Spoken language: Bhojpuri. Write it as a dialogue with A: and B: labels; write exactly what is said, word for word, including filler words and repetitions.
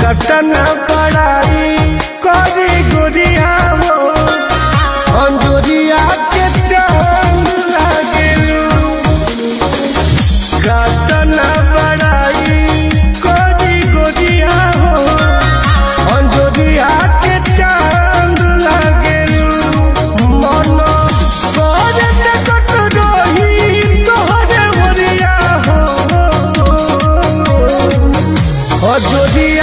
A: कटन पढ़ाई करी गोरिया हो अंजोरिया के चांद लागेलू। कटन पढ़ाई करी गोरिया हो अंजोरिया के चांद लागेलू। मन करे कट रही तोहरे मोरिया हो अंजोरिया